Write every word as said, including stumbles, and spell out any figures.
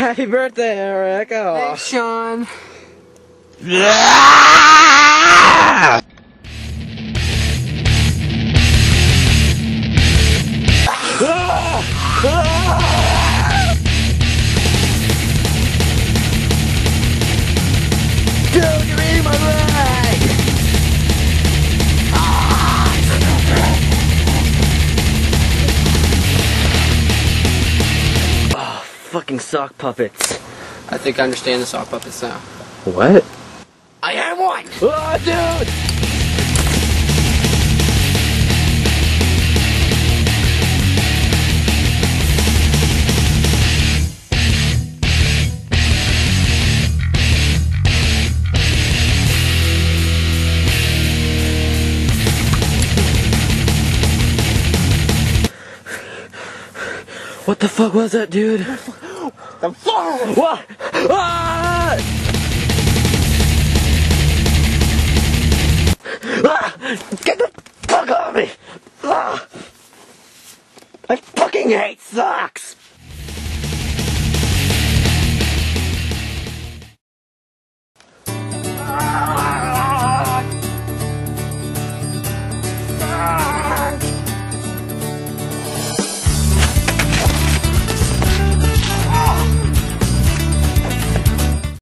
Happy birthday, Eric. Oh. Thanks, Sean. Dude, you're eating my leg! Oh, fucking sock puppets. I think I understand the sock puppets now. What? I am one! Oh, dude! What the fuck was that, dude? The fuck? What? Ah! Ah! Get the fuck off me! Ah! I fucking hate socks!